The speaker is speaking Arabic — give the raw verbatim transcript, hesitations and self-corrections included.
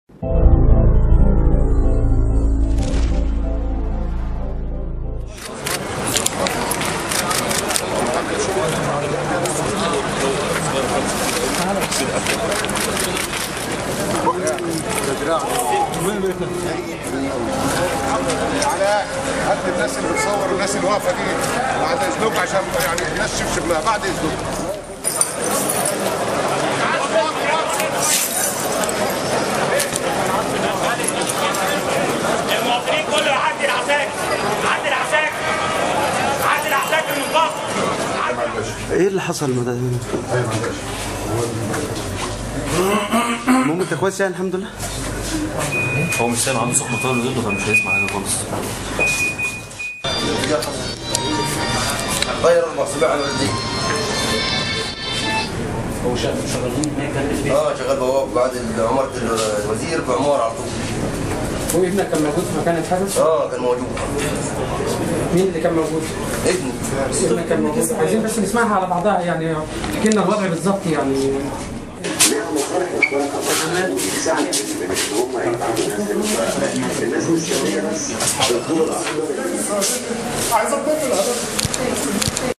على هات الناس اللي بتصور والناس اللي واقفه دي بعد اذنكم عشان يعني الناس تشوف شغلها بعد اذنكم. المواطنين كله يعدي العساكر، عدي العساكر، عدي العساكر من الضغط. ايه اللي حصل ده؟ المهم انت كويس يعني الحمد لله. هو مش سامع، عنده صوت موتور ضده فمش هيسمع حاجه خالص. غير اربع سباع على الدين. هو شغالين هناك كان البيت؟ اه شغال بواب بعد عماره الوزير بعماره على طول. هو ابنك كان موجود في مكان الحدث؟ اه كان موجود. مين اللي كان موجود؟ ابني. ابنك كان موجود. عايزين بس نسمعها على بعضها يعني احكي لنا الوضع بالظبط يعني. عايز اطفي